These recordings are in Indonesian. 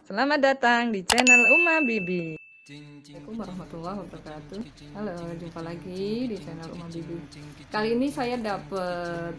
Selamat datang di channel Uma Bibi. Assalamualaikum warahmatullahi wabarakatuh. Halo, jumpa lagi di channel Uma Bibi. Kali ini saya dapat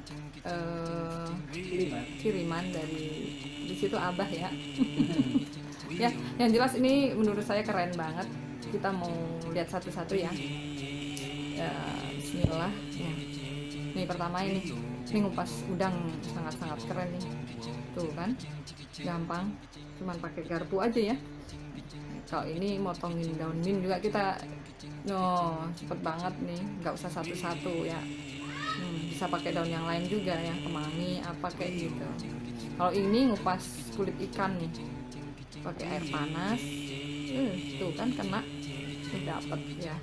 kiriman dari di situ Abah ya. Ya, yang jelas ini menurut saya keren banget. Kita mau lihat satu-satu ya. Ya, bismillah. Ya. Nih pertama ini ngupas udang sangat-sangat keren nih. Tuh kan, gampang, cuman pakai garpu aja ya. Kalau ini motongin daun mint juga kita cepet banget nih, nggak usah satu-satu ya. Bisa pakai daun yang lain juga ya, kemangi apa kayak gitu. Kalau ini ngupas kulit ikan nih, pakai air panas. Tuh kan kena, dapat ya.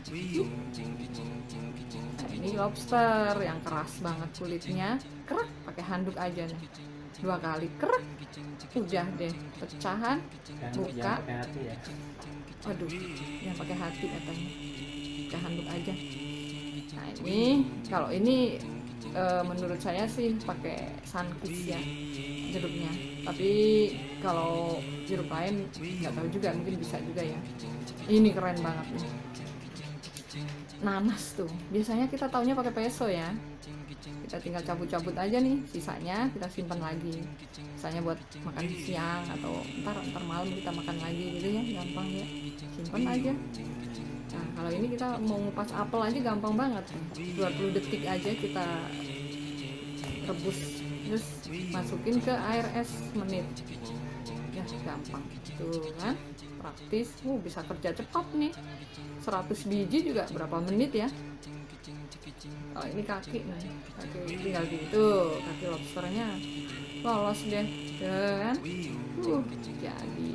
Nah, ini lobster yang keras banget kulitnya, kerak, pakai handuk aja nih. 2 kali kerak, udah deh pecahan buka. Ya. Aduh, yang pakai hati katanya, pakai handuk aja. Nah ini kalau ini menurut saya sih pakai sunfish ya jeruknya, tapi kalau jeruk lain nggak tahu juga, mungkin bisa juga ya. Ini keren banget nih, nanas tuh biasanya kita taunya pakai peso ya, kita tinggal cabut-cabut aja nih, sisanya kita simpan lagi, misalnya buat makan siang atau ntar malam kita makan lagi gitu ya, gampang ya, simpan aja. Nah kalau ini kita mau ngupas apel aja gampang banget, 20 detik aja kita rebus, terus masukin ke air es menit ya, gampang tuh kan, praktis. Bisa kerja cepat nih, 100 biji juga berapa menit ya. Oh ini kaki nih, kaki tinggal gitu, kaki lobsternya lolos deh kan. Jadi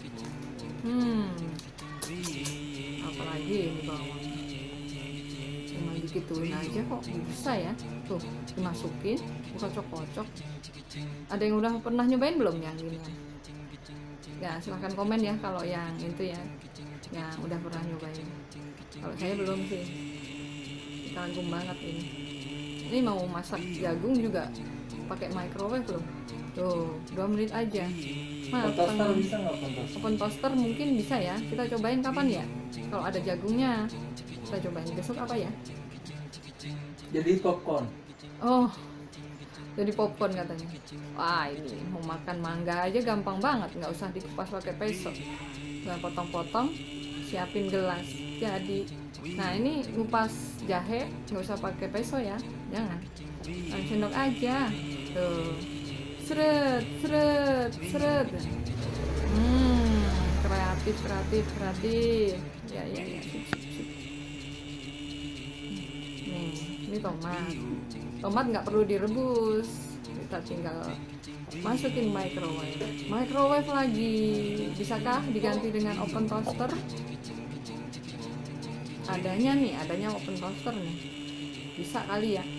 apalagi ini bawang, cuma digituin aja kok bisa ya. Tuh dimasukin, kocok-kocok. Ada yang udah pernah nyobain belum yang gini ya? Silahkan komen ya kalau yang itu ya, yang udah pernah nyobain. Kalau saya belum sih, kagum banget ini. Ini mau masak jagung juga pakai microwave loh. Tuh 2 menit aja. Toaster bisa nggak? Open toaster mungkin bisa ya. Kita cobain kapan ya? Kalau ada jagungnya kita cobain besok apa ya? Jadi popcorn. Oh, jadi popcorn katanya. Wah ini mau makan mangga aja gampang banget, nggak usah dikupas pakai peso. Nggak potong-potong, siapin gelas. Jadi, nah ini ngupas jahe nggak usah pakai peso ya, jangan. Sendok aja. Tuh, seret. Kreatif. Ya. Nih, ini tomat nggak perlu direbus, kita tinggal masukin microwave lagi. Bisakah diganti dengan open toaster? Adanya open toaster nih, bisa kali ya.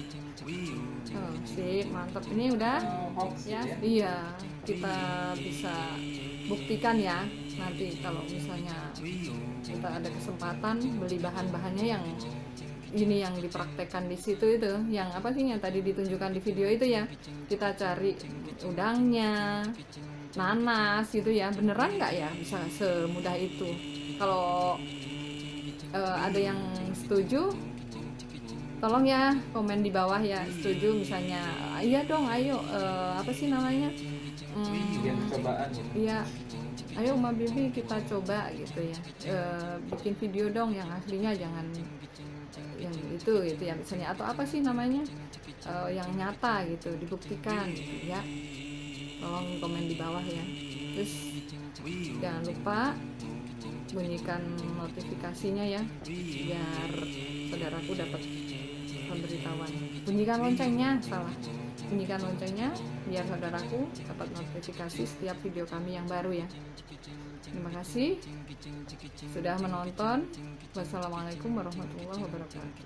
Sip, mantap. Ini udah ya. Iya, kita bisa buktikan ya nanti kalau misalnya kita ada kesempatan beli bahan-bahannya yang ini, yang dipraktekkan di situ itu, yang apa sih yang tadi ditunjukkan di video itu ya. Kita cari udangnya, nanas gitu ya, beneran nggak ya bisa semudah itu? Kalau ada yang setuju, tolong ya komen di bawah ya, setuju misalnya. Iya dong, ayo apa sih namanya, Cobaan gitu. iya, ayo Uma Bibi kita coba gitu ya, bikin video dong yang aslinya, jangan yang itu gitu ya misalnya, atau apa sih namanya, yang nyata gitu, dibuktikan gitu ya. Tolong komen di bawah ya. Terus jangan lupa bunyikan notifikasinya ya, biar saudaraku dapat pemberitahuan. Bunyikan loncengnya biar saudaraku dapat notifikasi setiap video kami yang baru ya. Terima kasih sudah menonton. Wassalamualaikum warahmatullahi wabarakatuh.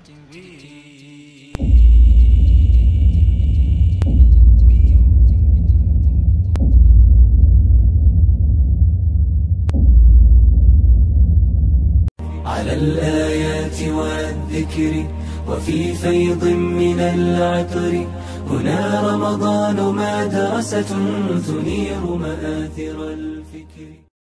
على الآيات والذكر وفي فيض من العطر هنا رمضان مدرسة تنير مآثر الفكر.